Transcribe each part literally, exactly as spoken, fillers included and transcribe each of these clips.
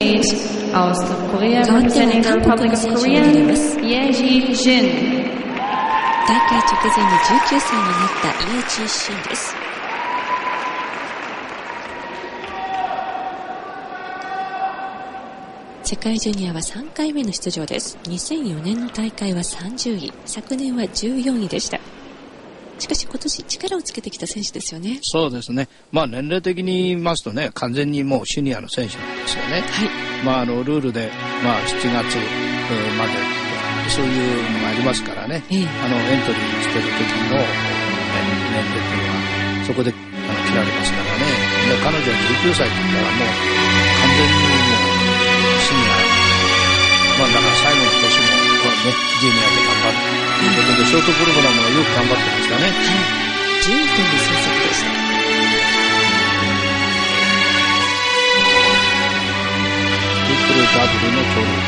aus Korea representing the Republic of Korea, Yeji Jin。 大会直前にじゅうきゅうさいになったイエジシンです。世界ジュニアはさんかいめの出場です。にせんよねんの大会はさんじゅうい、昨年はじゅうよんいでした。しかし今年力をつけてきた選手ですよね。 そうですね。まあ年齢的に言いますとね、完全にもうシニアの選手なんですよね。 はい。 まああのルールでまあしちがつまでそういうのがありますからね。ええ、あのエントリーしてる時の年齢っていうのはそこであの切られますからね。で彼女はじゅうきゅうさいって言ったらもう完全にもうシニア。まあだから最後の年もねジュニアで頑張る。ということでショートプログラムはよく頑張ってましたね。はい、 じゅういてんの成績でした。 トリプルダブルのトル。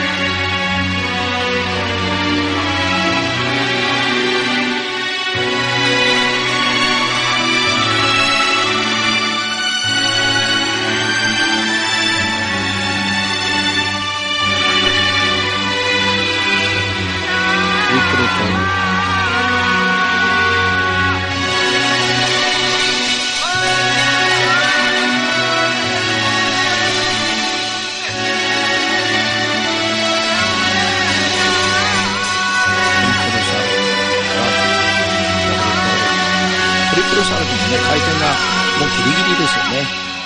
回転がもうギリギリですよね。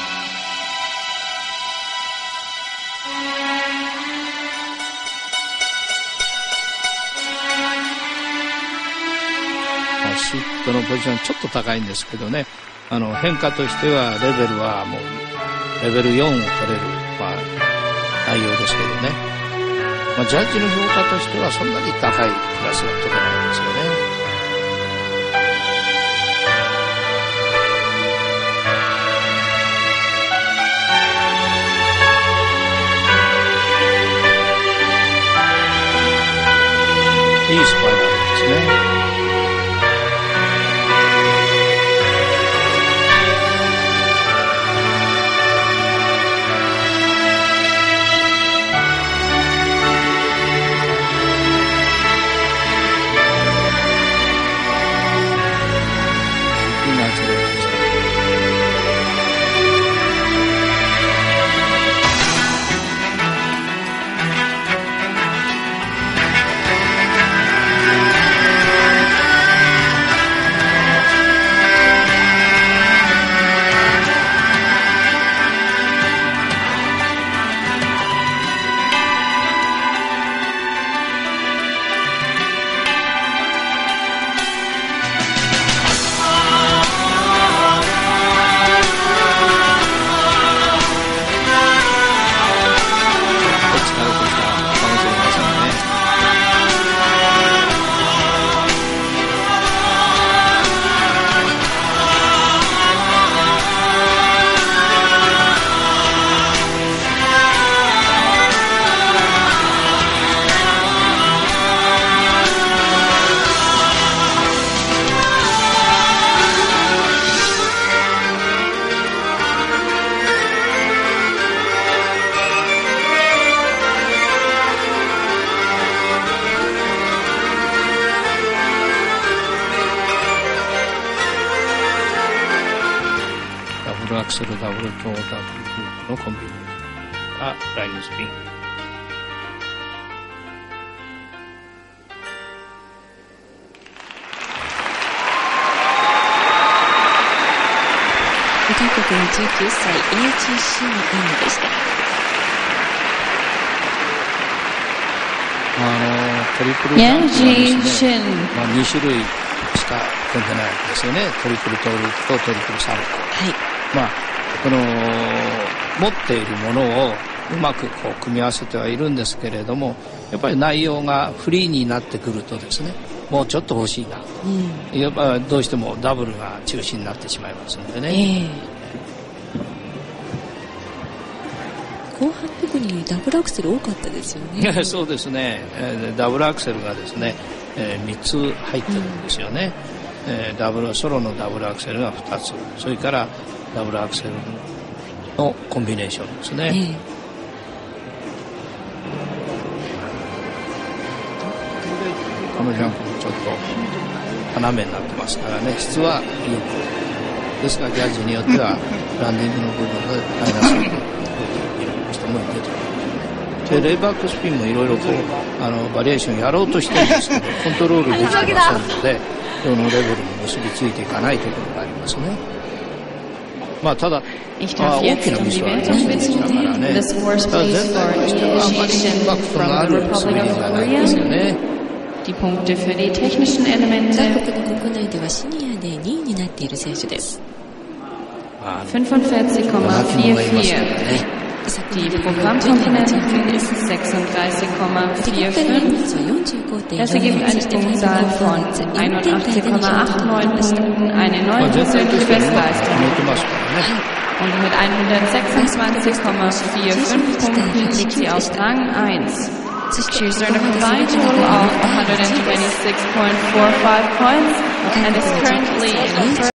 シットのポジションちょっと高いんですけどね、あの変化としてはレベルはもうレベルよんを取れる、まあ、内容ですけどね、まあ、ジャッジの評価としてはそんなに高いクラスは取れないんですよね。いいスパイラーですね。アクセルダブルトーダブルループのコンビネーションがフライングスピン。 韓国のじゅうきゅうさい エージーシー の演技でした。 あのトリプルダンクはですね、まあ、に種類しか組んでないわけですよね。トリプルトーループとトリプルサルコー。はい。まあ、この持っているものをうまくこう組み合わせてはいるんですけれども、やっぱり内容がフリーになってくるとですね、もうちょっと欲しいな、うん、やっぱどうしてもダブルが中心になってしまいますのでね、 えー、後半特にダブルアクセル多かったですよね。 そうですね、えー、ダブルアクセルがですね、えー、みっつ入ってるんですよね、うん、えー、ダブルソロのダブルアクセルがふたつ、それからダブルアクセルのコンビネーションですね、えーこのジャンプもちょっと斜めになってますからね、質は良く、ですからジャッジによってはランディングの部分でマイナスに入れる人も出てくる。でレイバックスピンもいろいろこうあのバリエーションやろうとしてるんですけどコントロールできてませんのでどのレベルに結びついていかないということがありますね。まあただ、 Ich まあ、 darf 大き jetzt な um ミ die スはありませんでしたからね。 This horse ただ please 全 for 体としてはあまりイン initiation パクトの from あ the る滑 Republic り of じゃないですよ Korea. ね。 Die Punkte für die technischen Elemente 韓国の国内ではシニアでにいになっている選手です。 まあ fünfundvierzig Komma vierundvierzig. Die Programmkomponente ist sechsunddreißig Komma vierundvierzig. Das ergibt eine Punktzahl von einundachtzig Komma neunundachtzig Punkten, eine neunundsiebzig Bestleistung. Und mit hundertsechsundzwanzig Komma fünfundvierzig Punkten liegt sie auf Rang eins. She's earned a combined total of one hundred twenty-six point four five points and is currently in the